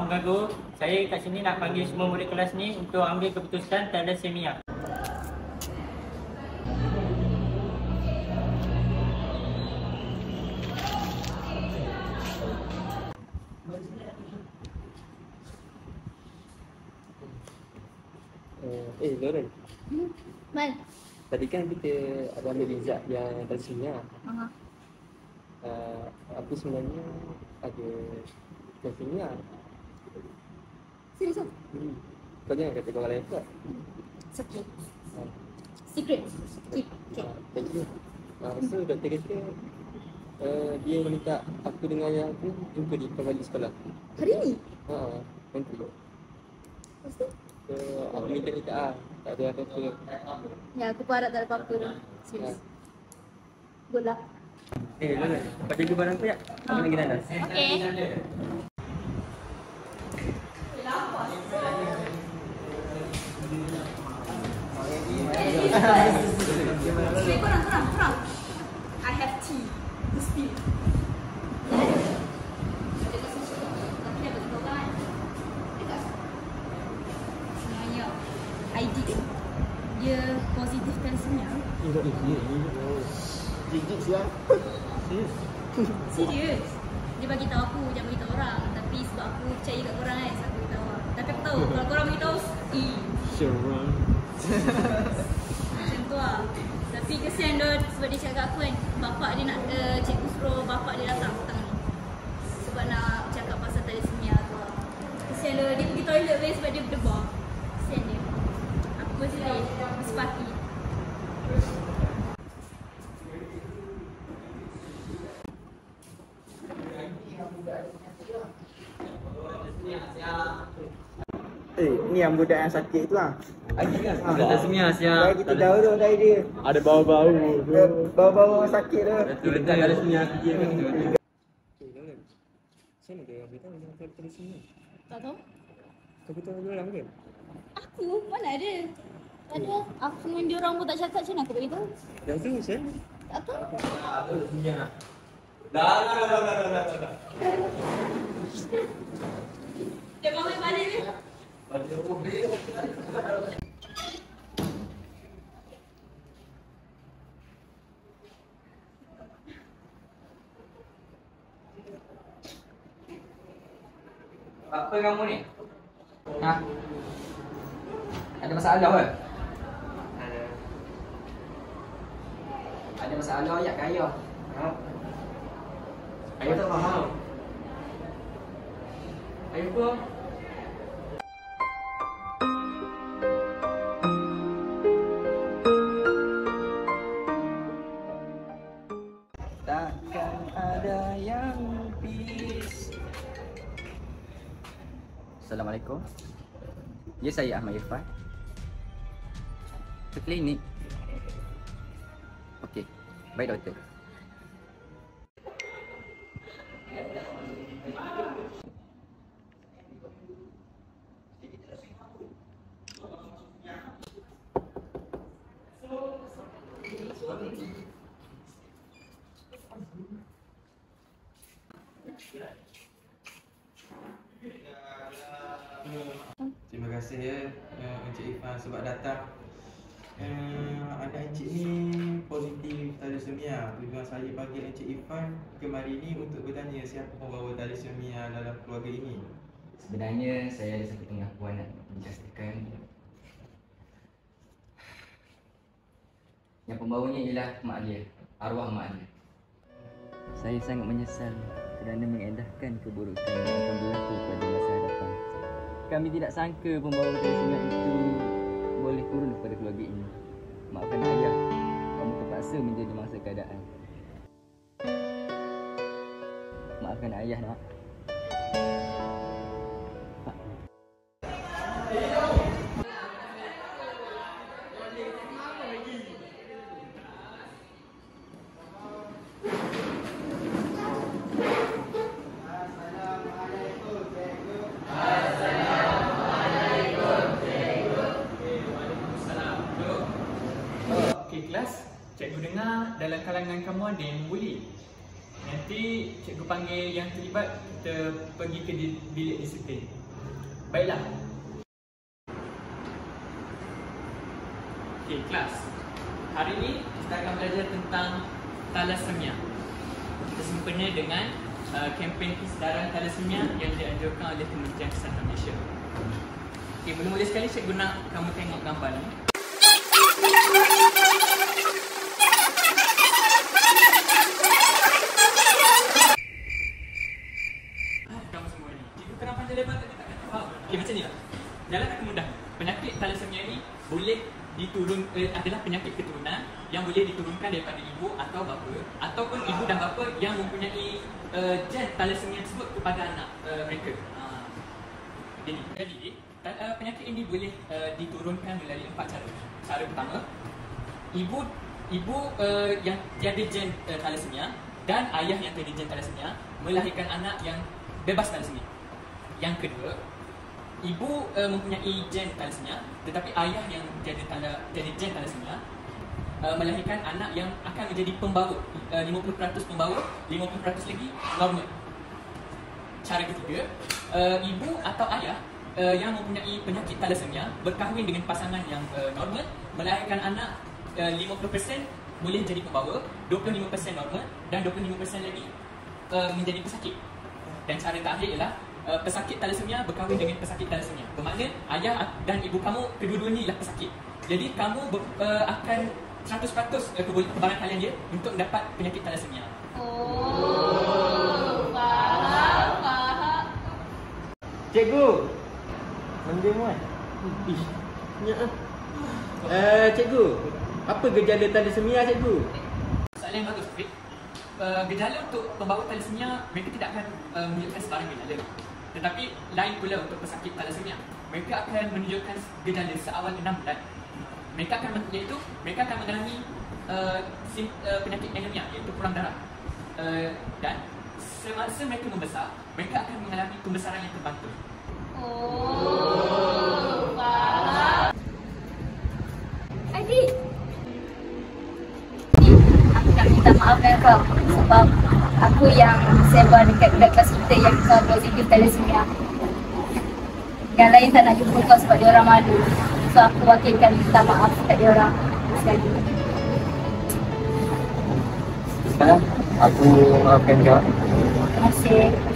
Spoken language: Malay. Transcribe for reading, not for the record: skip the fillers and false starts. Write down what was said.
Maaf mengganggu. Saya kat sini nak panggil semua murid kelas ni untuk ambil keputusan thalassemia. Lauren, Mal. tadi kan kita ada ambil result yang thalassemia. Aku sebenarnya ada thalassemia. Serius? Kau jangan kata kau orang lain pula. Sakit. Secret. Keep. Okay. Thank you. So doktor kata dia minta aku dengan ayah aku jumpa di kembali sekolah. Hari ni? Nanti. Lepas tu? So aku minta tak ada apa-apa. Ya, aku pun harap tak ada apa-apa. Serius. Good luck. Lauren, kau jaga barang aku ya? Aku lagi dalam. Okay. Kurang. I have tea to spill. Sebenarnya ID dia positif thalassemia. Gigit siap. Serius. Dia bagi tahu aku, jangan bagi tahu orang. Tapi sebab aku percaya kat korang kan, so aku bagi tahu. Tapi aku tahu kalau korang bagi tahu, Sure. macam tu lah. Tapi kesian dia sebab dia cakap aku kan, bapak dia nak cikgu suruh bapak dia datang petang ni. Sebab nak cakap pasal thalassemia tu lah. Kesian dia pergi toilet weh sebab dia berdebar. Kesian dia. Aku bersedih, bersepati. Ni yang budak yang sakit tu lah. Lagi kan? Thalassemia siap. Kita tahu tu dari dia. Ada bau-bau. Bau-bau sakit tu. Betul thalassemia aku dia kan. Lauren, macam mana dia beritahu dengan thalassemia? Tak tahu? Kau beritahu dia orang ke? Aku? Mana ada? Tak ada. Aku dengan dia orang pun tak cakap, macam mana aku beritahu? Yang tu macam mana? Tak tahu. Dia bangun balik ni. Apa kamu ni? Ha? Ada masalah ke? Ada masalah ayat ke ayah? Ha? Ayah tak faham. Ayah apa? Takkan ada yang peace. Assalamualaikum. Ya, saya Ahmad Irfan. Ke klinik. Okey. Baik doktor. Terima kasih ya Encik Irfan sebab datang. Anak Encik ni positif thalassemia. Tujuan saya panggil Encik Irfan kemari ni untuk bertanya siapa pembawa thalassemia dalam keluarga ini. Sebenarnya saya ada satu pengakuan nak dijelaskan. Yang pembawanya ialah mak dia, arwah mak dia. Saya sangat menyesal kerana mengendahkan keburukan yang akan berlaku pada masa hadapan. Kami tidak sangka pembawa thalassemia itu boleh turun kepada keluarga ini. Maafkan ayah, kamu terpaksa menjadi mangsa keadaan. Maafkan ayah nak. Okey kelas, cikgu dengar dalam kalangan kamu ada yang membuli. Nanti cikgu panggil yang terlibat kita pergi ke bilik disiplin. Baiklah. Okey, kelas. Hari ini kita akan belajar tentang thalassemia. Kita sempena dengan kempen kesedaran thalassemia yang dianjurkan oleh Kementerian Kesihatan Malaysia. Okey, mula-mula sekali cikgu nak kamu tengok gambar ni. Kamu semua ni. Cikgu terang panjang lebar tapi takkan faham. Okey, macam ni lah. Jalan akan mudah. Penyakit thalassemia ni boleh adalah penyakit keturunan yang boleh diturunkan daripada ibu atau bapa, ataupun ibu dan bapa yang mempunyai gen thalassemia tersebut kepada anak mereka. Jadi penyakit ini boleh diturunkan melalui 4 cara. Cara pertama, ibu yang tiada gen thalassemia dan ayah yang tiada gen thalassemia melahirkan anak yang bebas thalassemia. Yang kedua, ibu mempunyai gen thalassemia tetapi ayah yang tiada gen thalassemia melahirkan anak yang akan menjadi pembawa, 50% pembawa, 50% lagi normal. Cara ketiga, ibu atau ayah yang mempunyai penyakit thalassemia berkahwin dengan pasangan yang normal, melahirkan anak 50% boleh jadi pembawa, 25% normal dan 25% lagi menjadi pesakit. Dan cara terakhir ialah pesakit thalassemia berkahwin dengan pesakit thalassemia. Bermakna ayah dan ibu kamu kedua-duanya ialah pesakit. Jadi kamu akan 100% kebaran kalian dia untuk mendapat penyakit thalassemia. Faham. Cikgu. Mending kan? Ya. Cikgu, apa gejala thalassemia cikgu? Soalan yang bagus, Fik. Gejala untuk pembawa thalassemia, mereka tidak akan menunjukkan sebarang gejala. Tetapi lain pula untuk pesakit thalassemia. Mereka akan menunjukkan gejala seawal 6 bulan. Mereka akan mengalami penyakit anemia, iaitu kurang darah. Dan semasa mereka membesar, mereka akan mengalami pembesaran yang terbantul. Faham. Adik, aku nak minta maaf dengan kau sebab aku yang sebar dekat budak kelas kita yang kau positif thalassemia. Yang lain tak nak jumpa kau sebab diorang malu. So aku wakilkan minta maaf kat diorang sekali. Sekarang aku maafkan kau. Terima kasih.